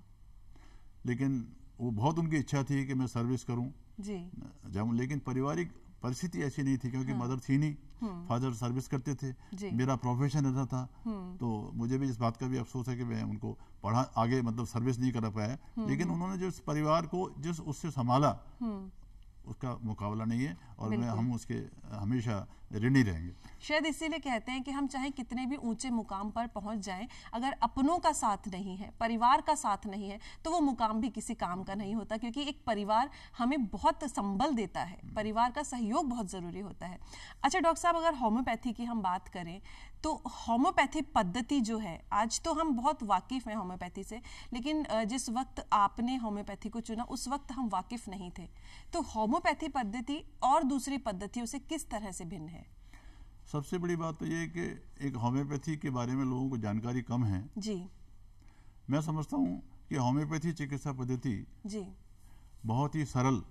लेकिन वो बहुत उनकी इच्छा थी कि मैं सर्विस करूं जी, जब लेकिन पारिवारिक परिस्थिति ऐसी नहीं थी, क्योंकि हाँ। मदर थी नहीं, फादर सर्विस करते थे, मेरा प्रोफेशन ऐसा था। तो मुझे भी इस बात का भी अफसोस है कि मैं उनको पढ़ा आगे मतलब सर्विस नहीं कर पाया। लेकिन उन्होंने जो इस परिवार को जिस उससे संभाला उसका मुकाबला नहीं है और मैं हम उसके हमेशा ऋणी रहेंगे। शायद इसीलिए कहते हैं कि हम चाहे कितने भी ऊंचे मुकाम पर पहुंच जाएं, अगर अपनों का साथ नहीं है, परिवार का साथ नहीं है, तो वो मुकाम भी किसी काम का नहीं होता। क्योंकि एक परिवार हमें बहुत संबल देता है, परिवार का सहयोग बहुत जरूरी होता है। अच्छा डॉक्टर साहब, अगर होम्योपैथी की हम बात करें तो होम्योपैथी पद्धति जो है, आज तो हम बहुत वाकिफ हैं होम्योपैथी से, लेकिन जिस वक्त आपने होम्योपैथी को चुना उस वक्त हम वाकिफ नहीं थे। तो होम्योपैथी पद्धति और दूसरी पद्धतियों से किस तरह से भिन्न है? सबसे बड़ी बात तो ये है कि एक होम्योपैथी के बारे में लोगों को जानकारी कम है जी। मैं समझता हूँ कि होम्योपैथी चिकित्सा पद्धति जी बहुत ही सरल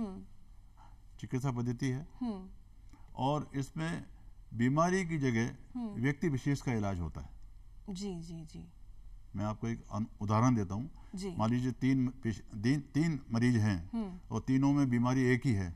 चिकित्सा पद्धति है और इसमें बीमारी की जगह व्यक्ति विशेष का इलाज होता है। जी जी जी। मैं आपको एक उदाहरण देता हूँ। मान लीजिए तीन, तीन तीन मरीज हैं और तीनों में बीमारी एक ही है।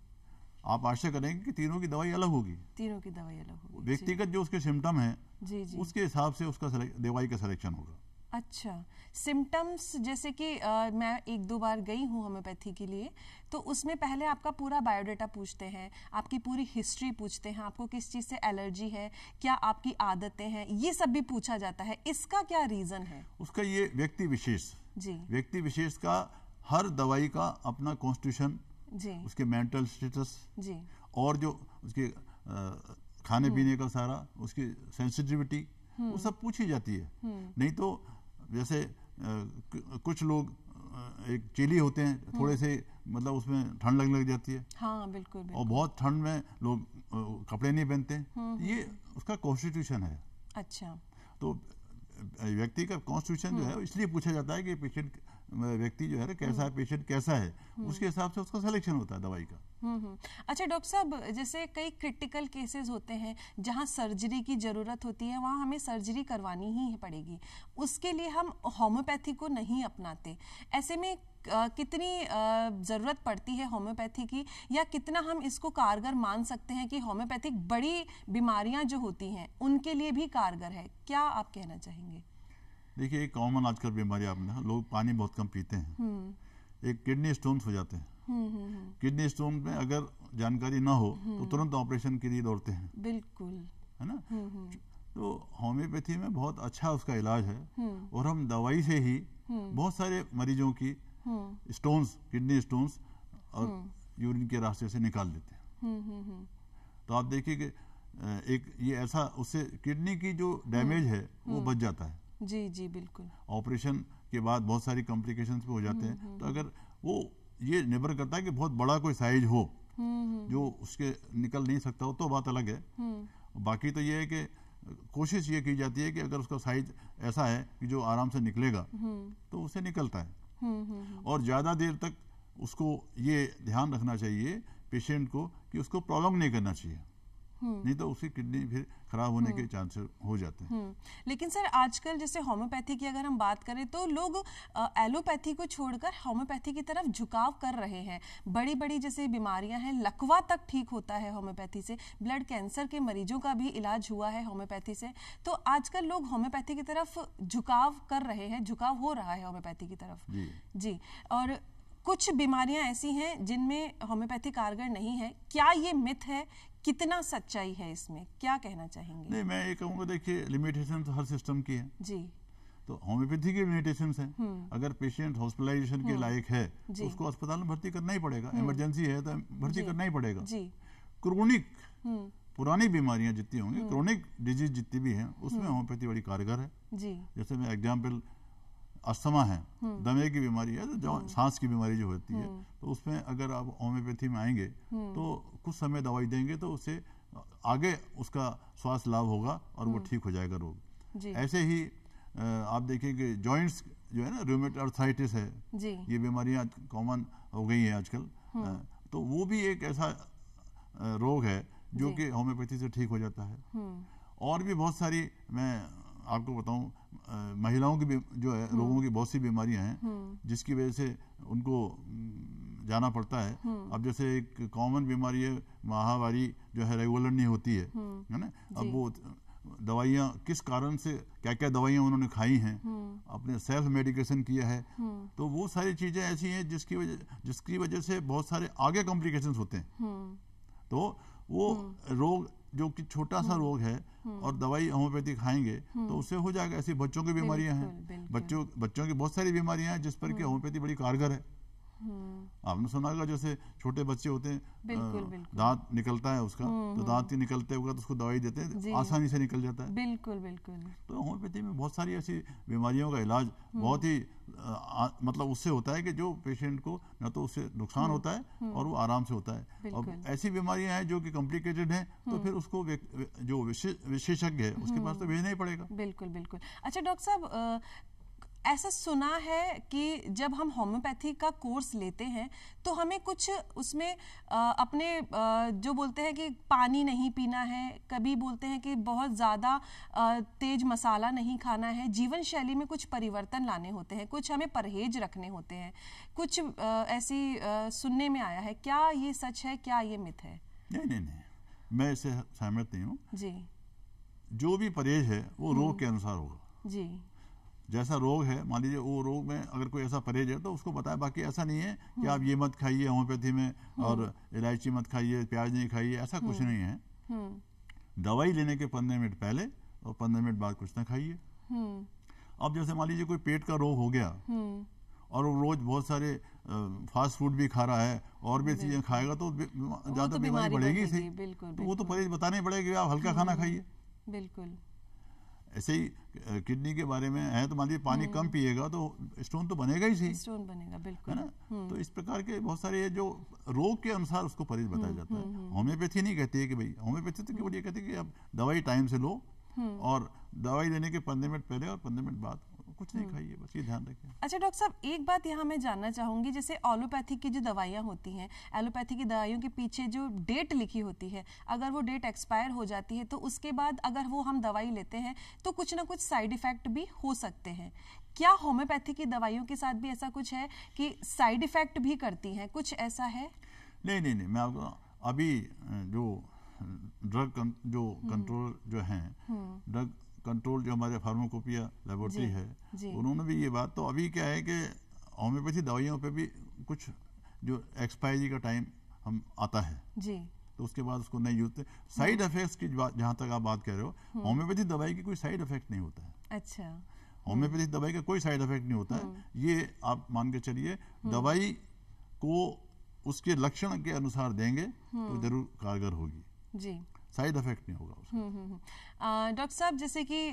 आप आशा करेंगे कि तीनों की दवाई अलग होगी। तीनों की दवाई अलग होगी। व्यक्तिगत जो उसके सिम्टम है जी जी, उसके हिसाब से उसका दवाई का सिलेक्शन होगा। अच्छा, सिम्टम्स जैसे कि आ, मैं एक दो बार गई हूँ होम्योपैथी के लिए, तो उसमें पहले आपका पूरा बायोडाटा पूछते हैं, आपकी पूरी हिस्ट्री पूछते हैं, आपको किस चीज़ से एलर्जी है, क्या आपकी आदतें हैं, ये सब भी पूछा जाता है। इसका क्या रीज़न है? उसका ये व्यक्ति विशेष जी व्यक्ति विशेष का हर दवाई का अपना कॉन्स्टिट्यूशन जी, उसके मेंटल स्टेटस जी, और जो उसके आ, खाने पीने का सारा, उसकी सेंसिटिविटी, वो सब पूछी जाती है। नहीं तो जैसे आ, कुछ लोग एक चिली होते हैं, थोड़े से मतलब उसमें ठंड लगने लग जाती है। हाँ, बिल्कुल, बिल्कुल। और बहुत ठंड में लोग कपड़े नहीं पहनते, ये उसका कॉन्स्टिट्यूशन है। अच्छा। तो व्यक्ति का कॉन्स्टिट्यूशन जो है इसलिए पूछा जाता है कि पेशेंट व्यक्ति जो है ना कैसा है, पेशेंट कैसा है, उसके हिसाब से उसका सिलेक्शन होता है दवाई का। हम्म अच्छा डॉक्टर साहब, जैसे कई क्रिटिकल केसेस होते हैं जहां सर्जरी की ज़रूरत होती है, वहां हमें सर्जरी करवानी ही पड़ेगी, उसके लिए हम होम्योपैथी को नहीं अपनाते, ऐसे में आ, कितनी ज़रूरत पड़ती है होम्योपैथी की, या कितना हम इसको कारगर मान सकते हैं कि होम्योपैथिक बड़ी बीमारियां जो होती हैं उनके लिए भी कारगर है, क्या आप कहना चाहेंगे? देखिए, एक कॉमन आजकल बीमारी आपने, लोग पानी बहुत कम पीते हैं, एक किडनी स्टोन्स हो जाते हैं। किडनी स्टोन में अगर जानकारी ना हो तो तुरंत ऑपरेशन के लिए दौड़ते हैं, बिल्कुल, है ना। तो होम्योपैथी में बहुत अच्छा उसका इलाज है, और हम दवाई से ही बहुत सारे मरीजों की स्टोन्स, किडनी स्टोन्स और यूरिन के रास्ते से निकाल लेते हैं। तो आप देखिए कि एक ये ऐसा, उससे किडनी की जो डैमेज है वो बच जाता है। जी जी बिल्कुल। ऑपरेशन के बाद बहुत सारी कॉम्प्लिकेशंस भी हो जाते हैं। तो अगर वो, ये निर्भर करता है कि बहुत बड़ा कोई साइज हो जो उसके निकल नहीं सकता हो तो बात अलग है। बाकी तो ये है कि कोशिश ये की जाती है कि अगर उसका साइज ऐसा है कि जो आराम से निकलेगा तो उसे निकलता है। और ज़्यादा देर तक उसको ये ध्यान रखना चाहिए पेशेंट को कि उसको प्रोलॉन्ग नहीं करना चाहिए, नहीं तो उसकी किडनी फिर खराब होने के चांसेस हो जाते हैं। लेकिन सर आजकल जैसे होम्योपैथी की अगर हम बात करें तो लोग एलोपैथी को छोड़कर होम्योपैथी की तरफ झुकाव कर रहे हैं। बड़ी बड़ी जैसे बीमारियां हैं, लकवा तक ठीक होता है होम्योपैथी से, ब्लड कैंसर के मरीजों का भी इलाज हुआ है होम्योपैथी से। तो आजकल लोग होम्योपैथी की तरफ झुकाव कर रहे हैं, झुकाव हो रहा है होम्योपैथी की तरफ। जी, जी। और कुछ बीमारियां ऐसी हैं जिनमें होम्योपैथी कारगर नहीं है, क्या ये मिथ है, कितना सच्चाई है इसमें, क्या कहना चाहेंगे? नहीं, मैं ये कहूँगा, देखिए लिमिटेशन तो हर सिस्टम की है जी, तो होम्योपैथी की लिमिटेशंस हैं। अगर पेशेंट हॉस्पिटलाइजेशन के लायक है तो उसको अस्पताल में भर्ती करना ही पड़ेगा, इमरजेंसी है तो भर्ती करना ही पड़ेगा। क्रोनिक पुरानी बीमारियां जितनी होंगी, क्रोनिक डिजीज जितनी भी हैं, उसमें होम्योपैथी बड़ी कारगर है। जी, जैसे मैं एग्जाम्पल, अस्थमा है, दमे की बीमारी है, जो सांस की बीमारी जो होती है, तो उसमें अगर आप होम्योपैथी में आएंगे तो कुछ समय दवाई देंगे तो उससे आगे उसका स्वास्थ्य लाभ होगा और वो ठीक हो जाएगा रोग। ऐसे ही आप देखिए कि जॉइंट्स जो है ना, रूमेटॉइड अर्थराइटिस है, ये बीमारियां कॉमन हो गई हैं आजकल, तो वो भी एक ऐसा रोग है जो कि होम्योपैथी से ठीक हो जाता है। और भी बहुत सारी, मैं आपको बताऊं, महिलाओं की जो है रोगों की बहुत सी बीमारियां हैं जिसकी वजह से उनको जाना पड़ता है। अब जैसे एक कॉमन बीमारी है माहवारी, जो है रेगुलर नहीं होती है, है ना। अब वो दवाइयाँ किस कारण से, क्या क्या दवाइयाँ उन्होंने खाई हैं, अपने सेल्फ मेडिकेशन किया है, तो वो सारी चीजें ऐसी हैं जिसकी वजह जिसकी वजह से बहुत सारे आगे कॉम्प्लिकेशंस होते हैं। तो वो रोग जो कि छोटा सा रोग है और दवाई होम्योपैथी खाएंगे तो उससे हो जाएगा। ऐसी बच्चों की बीमारियां हैं, बच्चों बच्चों की बहुत सारी बीमारियां हैं जिस पर कि होम्योपैथी बड़ी कारगर है। आपने सुना होगा, जैसे छोटे बच्चे होते हैं, बिल्कुल, बिल्कुल। दांत निकलता है उसका, तो दांत ही निकलते हुए तो उसको दवाई देते हैं, आसानी से निकल जाता है। बिल्कुल बिल्कुल। तो होम्योपैथी में बहुत सारी ऐसी बीमारियों का इलाज बहुत ही आ, मतलब उससे होता है कि जो पेशेंट को न तो उससे नुकसान होता है और वो आराम से होता है। और ऐसी बीमारियां हैं जो कि कॉम्प्लिकेटेड हैं तो फिर उसको जो विशेषज्ञ है उसके पास तो भेजना ही पड़ेगा। बिल्कुल बिल्कुल। अच्छा डॉक्टर साहब, ऐसा सुना है कि जब हम होम्योपैथी का कोर्स लेते हैं तो हमें कुछ उसमें आ, अपने आ, जो बोलते हैं कि पानी नहीं पीना है, कभी बोलते हैं कि बहुत ज़्यादा तेज मसाला नहीं खाना है, जीवन शैली में कुछ परिवर्तन लाने होते हैं, कुछ हमें परहेज रखने होते हैं, कुछ आ, ऐसी आ, सुनने में आया है, क्या ये सच है, क्या ये मिथ है? नहीं नहीं नहीं, मैं इससे सहमत नहीं हूँ जी। जो भी परहेज है वो रोग के अनुसार होगा जी। जैसा रोग है, मान लीजिए वो रोग में अगर कोई ऐसा परहेज है तो उसको बताए, बाकी ऐसा नहीं है कि आप ये मत खाइए होम्योपैथी में और इलायची मत खाइए, प्याज नहीं खाइए, ऐसा कुछ नहीं है। दवाई लेने के पंद्रह मिनट पहले और पंद्रह मिनट बाद कुछ ना खाइए। अब जैसे मान लीजिए कोई पेट का रोग हो गया और वो रोज बहुत सारे फास्ट फूड भी खा रहा है और भी चीजें खाएगा तो ज्यादा बीमारी बढ़ेगी सही, तो वो तो परहेज बताना ही पड़ेगा कि आप हल्का खाना खाइए। बिल्कुल। ऐसे ही किडनी के बारे में है, तो मान लीजिए पानी कम पिएगा तो स्टोन तो बनेगा ही सही, स्टोन बनेगा, बिल्कुल, है ना। तो इस प्रकार के बहुत सारे जो रोग के अनुसार उसको परहेज बताया जाता है। होम्योपैथी नहीं कहती है कि भाई, होम्योपैथी तो केवल ये कहती है कि आप दवाई टाइम से लो और दवाई लेने के पंद्रह मिनट पहले और पंद्रह मिनट बाद कुछ नहीं खाइए, बस ये ध्यान रखें। अच्छा डॉक्टर साहब, एक बात यहाँ मैं जानना चाहूंगी, जैसे एलोपैथी की जो दवाइयाँ होती हैं, एलोपैथी की दवाइयों के पीछे जो डेट लिखी होती है, अगर वो डेट एक्सपायर हो जाती है तो उसके बाद अगर वो हम दवाई लेते हैं तो कुछ ना कुछ साइड इफेक्ट भी हो सकते हैं। क्या होम्योपैथी की दवाइयों के साथ भी ऐसा कुछ है कि साइड इफेक्ट भी करती हैं, कुछ ऐसा है? नहीं नहीं नहीं, मैं आपको अभी जो ड्रग जो कंट्रोल जो है, ड्रग कंट्रोल जो हमारे फार्माकोपिया लेबोरेटरी है, उन्होंने भी ये बात, तो अभी क्या है कि होम्योपैथी दवाइयों पे भी कुछ जो एक्सपायरी का टाइम हम आता है जी, तो उसके बाद उसको नहीं यूज। साइड इफेक्ट्स की जहां तक आप बात कर रहे हो, होम्योपैथी दवाई की कोई साइड इफेक्ट नहीं होता है। अच्छा, होम्योपैथी दवाई का कोई साइड इफेक्ट नहीं होता है, ये आप मान के चलिए। दवाई को उसके लक्षण के अनुसार देंगे तो जरूर कारगर होगी जी, साइड इफेक्ट नहीं होगा उसका। डॉक्टर साहब, जैसे कि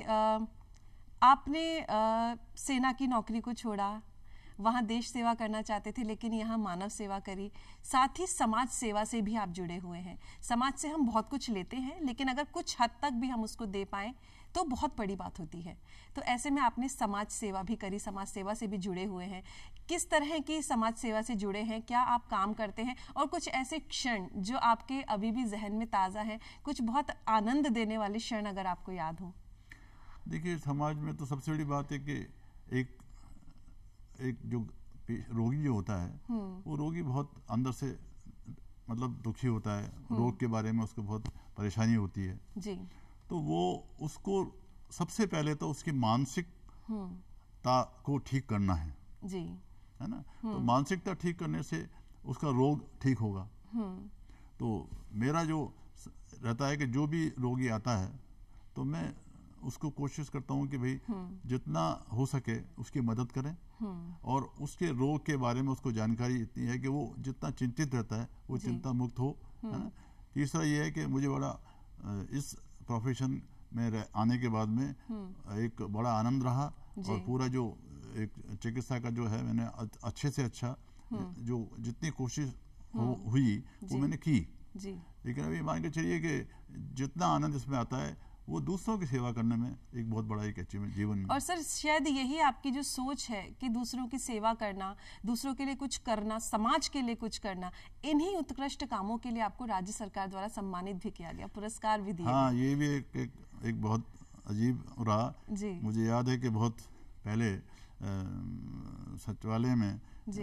आपने आ, सेना की नौकरी को छोड़ा, वहाँ देश सेवा करना चाहते थे, लेकिन यहाँ मानव सेवा करी, साथ ही समाज सेवा से भी आप जुड़े हुए हैं। समाज से हम बहुत कुछ लेते हैं, लेकिन अगर कुछ हद तक भी हम उसको दे पाएं तो बहुत बड़ी बात होती है। तो ऐसे में आपने समाज सेवा भी करी, समाज सेवा से भी जुड़े हुए हैं। किस तरह की समाज सेवा से जुड़े हैं, क्या आप काम करते हैं, और कुछ ऐसे क्षण जो आपके अभी भी जहन में ताज़ा हैं, कुछ बहुत आनंद देने वाले क्षण अगर आपको याद हो? देखिए, समाज में तो सबसे बड़ी बात है कि एक एक जो रोगी जो होता है, वो रोगी बहुत अंदर से मतलब दुखी होता है, रोग के बारे में उसको बहुत परेशानी होती है जी। तो वो उसको सबसे पहले तो उसकी मानसिकता को ठीक करना है जी, है ना। तो मानसिकता ठीक करने से उसका रोग ठीक होगा। तो मेरा जो रहता है कि जो भी रोगी आता है तो मैं उसको कोशिश करता हूँ कि भाई जितना हो सके उसकी मदद करें, और उसके रोग के बारे में उसको जानकारी इतनी है कि वो जितना चिंतित रहता है वो चिंता मुक्त हो, है ना। तीसरा ये है कि मुझे बड़ा इस प्रोफेशन में आने के बाद में एक बड़ा आनंद रहा, और पूरा जो एक चिकित्सा का जो है मैंने अच्छे से अच्छा जो जितनी कोशिश हुई वो मैंने की जी। लेकिन अभी मान के चलिए कि जितना आनंद इसमें आता है वो दूसरों की सेवा करने में एक बहुत बड़ा एक अचीवमेंट जीवन में। और सर, शायद यही आपकी जो सोच है कि दूसरों की सेवा करना, दूसरों के लिए कुछ करना, समाज के लिए कुछ करना, इन्हीं उत्कृष्ट कामों के लिए आपको राज्य सरकार द्वारा सम्मानित भी किया गया, पुरस्कार भी दिए। हाँ, ये भी एक, एक, एक बहुत अजीब रहा जी। मुझे याद है कि बहुत पहले सचिवालय में जी।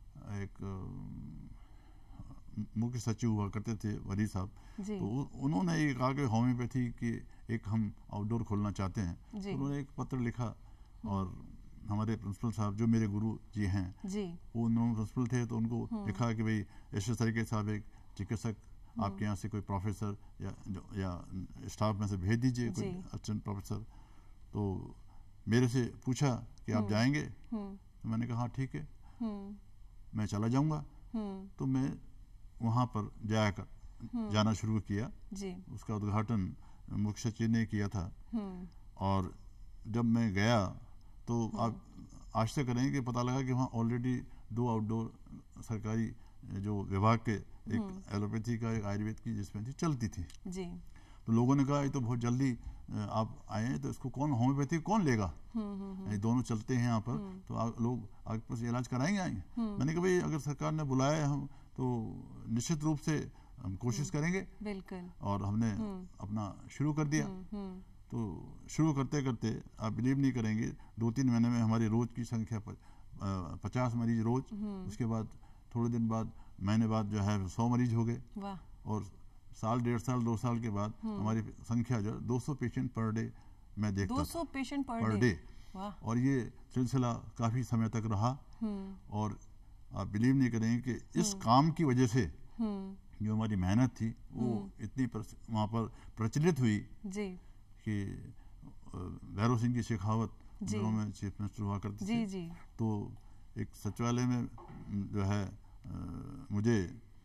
एक मुख्य सचिव हुआ करते थे वरी साहब, तो उन्होंने ये कहा कि होम्योपैथी की एक हम आउटडोर खोलना चाहते हैं। तो उन्होंने एक पत्र लिखा, और हमारे प्रिंसिपल साहब जो मेरे गुरु जी हैं जी। वो उन्होंने प्रिंसिपल थे, तो उनको लिखा कि भाई ऐसे तरीके साहब एक चिकित्सक आपके यहाँ से कोई प्रोफेसर या या स्टाफ में से भेज दीजिए, कोई असिस्टेंट प्रोफेसर। तो मेरे से पूछा कि आप जाएंगे, तो मैंने कहा हाँ ठीक है मैं चला जाऊंगा। तो मैं वहाँ पर जाकर जाना शुरू किया जी। उसका उद्घाटन मुख्य सचिव ने किया था, और जब मैं गया तो आप आश्चर्य करेंगे कि पता लगा कि वहाँ ऑलरेडी दो आउटडोर सरकारी जो विभाग के, एक एलोपैथी का एक आयुर्वेद की डिस्पेंसरी चलती थी जी। तो लोगों ने कहा ये तो बहुत जल्दी आप आए हैं, तो इसको कौन होम्योपैथी कौन लेगा, ये दोनों चलते हैं यहाँ पर, तो आ, लोग आगे पास इलाज कराएंगे आएंगे। मैंने कहा भाई अगर सरकार ने बुलाया हम तो निश्चित रूप से हम कोशिश करेंगे, बिल्कुल। और हमने अपना शुरू कर दिया। तो शुरू करते करते आप बिलीव नहीं करेंगे, दो तीन महीने में हमारी रोज की संख्या पचास मरीज रोज, उसके बाद थोड़े दिन बाद महीने बाद जो है सौ मरीज हो गए, और साल डेढ़ साल दो साल के बाद हमारी संख्या जो दो सौ पेशेंट पर डे मैं देखता दो सौ पेशेंट पर, पर डे, और ये सिलसिला काफी समय तक रहा। और आप बिलीव नहीं करेंगे कि इस काम की वजह से जो हमारी मेहनत थी वो इतनी वहाँ पर प्रचलित हुई जी। कि भैरव सिंह की शेखावत दिनों में चीफ मिनिस्टर हुआ करते थे जी। तो एक सचिवालय में जो है आ, मुझे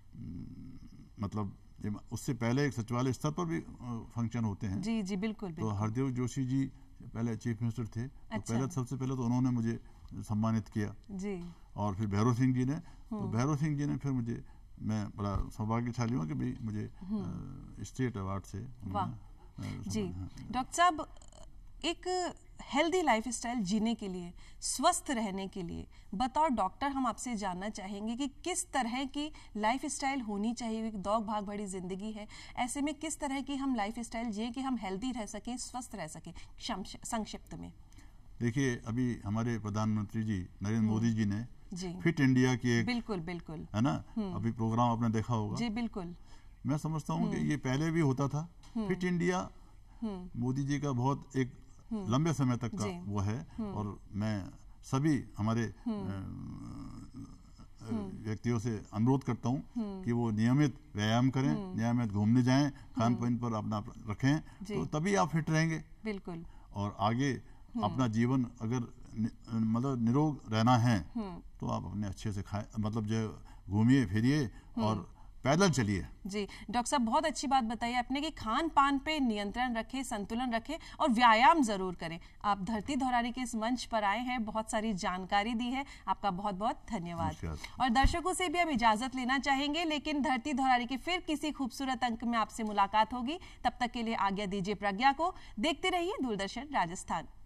मतलब उससे पहले एक सचिवालय स्तर पर भी फंक्शन होते हैं जी जी बिल्कुल, बिल्कुल। तो हरदेव जोशी जी पहले चीफ मिनिस्टर थे, अच्छा। तो पहले सबसे पहले तो उन्होंने मुझे सम्मानित किया जी। और फिर भैरव सिंह जी ने, तो भैरव सिंह जी ने फिर मुझे, मैं बड़ा सौभाग्यशाली हूँ कि भाई मुझे स्टेट अवार्ड से जी। डॉक्टर साहब, एक हेल्दी लाइफस्टाइल जीने के लिए, स्वस्थ रहने के लिए बतौर डॉक्टर हम आपसे जानना चाहेंगे कि किस तरह की लाइफस्टाइल होनी चाहिए। दौड़ भाग भरी जिंदगी है, ऐसे में किस तरह की हम लाइफस्टाइल जिए कि हम हेल्दी रह सकें, स्वस्थ रह सकें। संक्षिप्त में देखिए, अभी हमारे प्रधानमंत्री जी नरेंद्र मोदी जी ने जी फिट इंडिया की एक बिल्कुल बिल्कुल है ना, अभी प्रोग्राम आपने देखा होगा। जी बिल्कुल। मैं समझता हूँ कि ये पहले भी होता था। फिट इंडिया मोदी जी का बहुत एक लंबे समय तक का वो है, और मैं सभी हमारे व्यक्तियों से अनुरोध करता हूँ कि वो नियमित व्यायाम करें, नियमित घूमने जाएं, खान पान पर अपना रखें, तो तभी आप फिट रहेंगे। बिल्कुल। और आगे अपना जीवन अगर नि, मतलब निरोग रहना है तो आप अपने अच्छे से खाएं, मतलब जो घूमिए फिरिए और पैदल चलिए। जी डॉक्टर साहब, बहुत अच्छी बात बताइए आपने कि खान पान पे नियंत्रण रखें, संतुलन रखें और व्यायाम जरूर करें। आप धरती धौरारी के इस मंच पर आए हैं, बहुत सारी जानकारी दी है, आपका बहुत बहुत धन्यवाद। और दर्शकों से भी हम इजाजत लेना चाहेंगे, लेकिन धरती धौरारी के फिर किसी खूबसूरत अंक में आपसे मुलाकात होगी। तब तक के लिए आज्ञा दीजिए प्रज्ञा को। देखते रहिए दूरदर्शन राजस्थान।